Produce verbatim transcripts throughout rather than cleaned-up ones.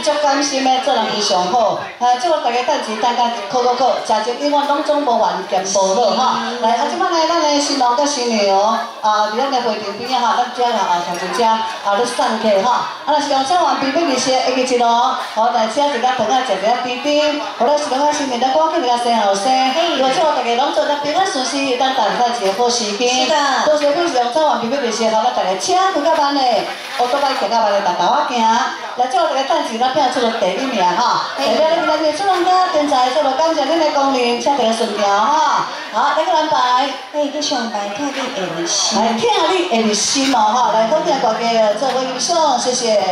足甘心的做人伊上好。啊，祝大家等钱等甲考考考，食就永远拢总无烦兼无恼哈。来，啊，即摆呢，咱的新郎甲新娘啊，伫咱的会场边啊哈，咱遮啊啊同齐遮啊咧散客哈。啊，若是讲唱完备要日时的下日咯，好来请一个饭啊，食一个甜点，好咱新郎啊新娘咱赶紧甲生后生，因为祝大家拢做得平安顺遂，咱等待一个好时间。是的。多谢非常唱完备要日时，好咱大家请开较慢的，乌托邦行较慢的，大家我行。来，祝大家等钱，咱拼出了第一名哈。代表咱今日主人家天才，做了感谢恁的光临，请大家顺调哈。好，来个安排。哎，去上台听你下日心。来听你下日心哦哈，来好听歌曲，做个音响，谢谢。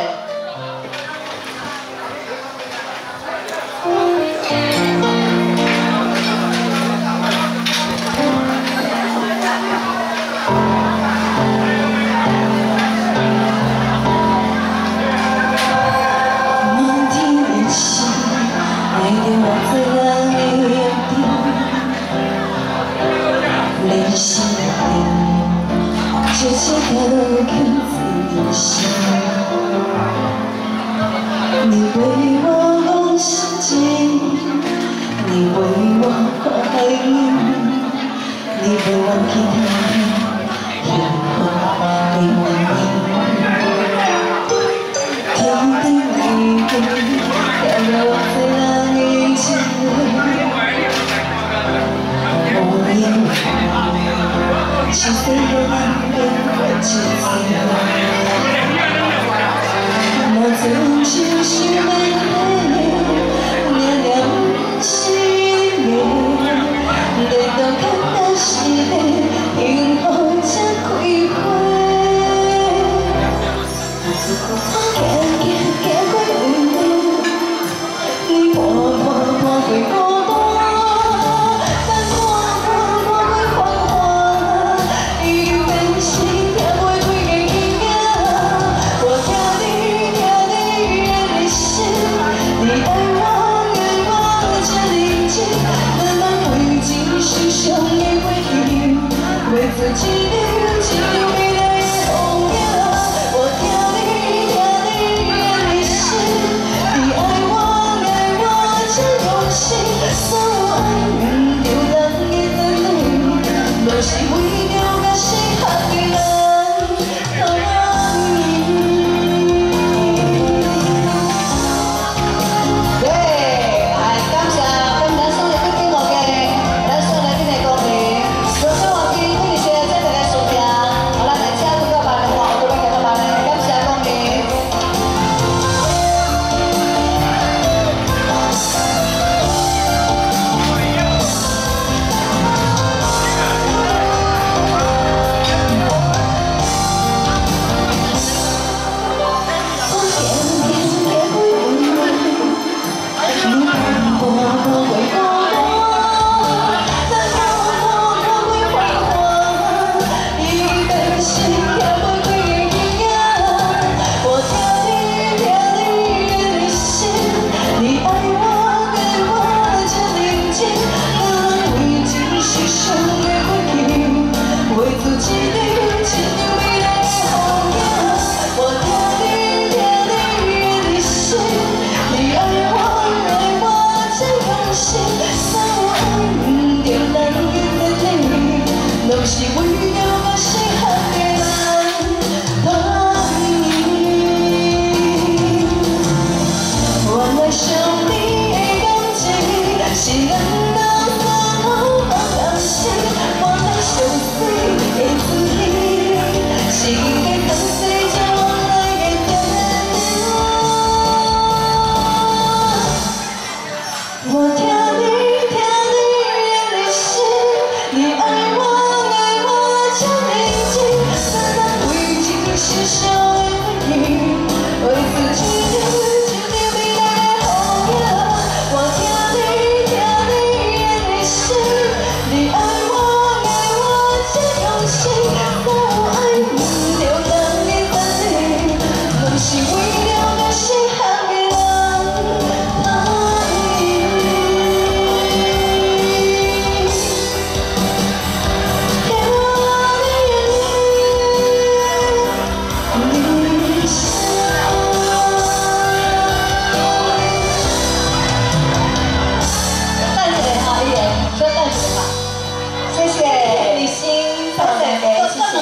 这些路看自信，你为我用心经，你为我怀孕，你为我给他阳光给我你，天地一定要让我最让你记得，无言。是非的两边的季节，我曾经是美丽，念念心里，得到看到是的，幸福才开花。行行行过路，你伴伴伴过孤单。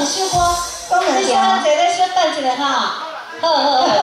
小歌， 讲两你先坐咧小等一下哈，好好好。